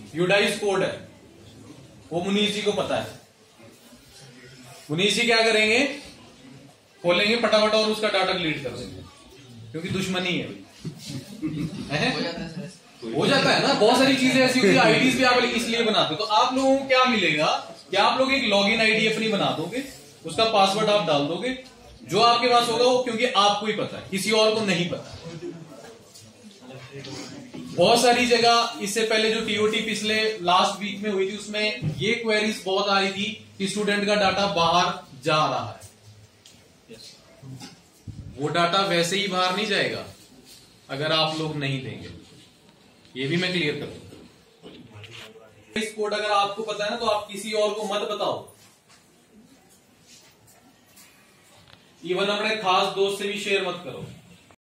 UDISE code है, वो मुनीष जी को पता है। मुनीष जी क्या करेंगे, खोलेंगे फटाफट और उसका डाटा डिलीट कर देंगे, क्योंकि दुश्मनी है। हो जाता है ना, बहुत सारी चीजें ऐसी होती है। आईडीज भी आप इसलिए बनाते हो। तो आप लोगों को क्या मिलेगा कि आप लोग एक लॉगिन आईडी अपनी बना दोगे, उसका पासवर्ड आप डाल दोगे, जो आपके पास होगा वो क्योंकि आपको ही पता है, किसी और को नहीं पता। बहुत सारी जगह इससे पहले जो टीओटी पिछले लास्ट वीक में हुई थी, उसमें ये क्वेरीज बहुत आ रही थी कि स्टूडेंट का डाटा बाहर जा रहा है। वो डाटा वैसे ही बाहर नहीं जाएगा अगर आप लोग नहीं देंगे। ये भी मैं क्लियर कर दूं। इस कोड अगर आपको पता है ना, तो आप किसी और को मत बताओ। इवन अपने खास दोस्त से भी शेयर मत करो।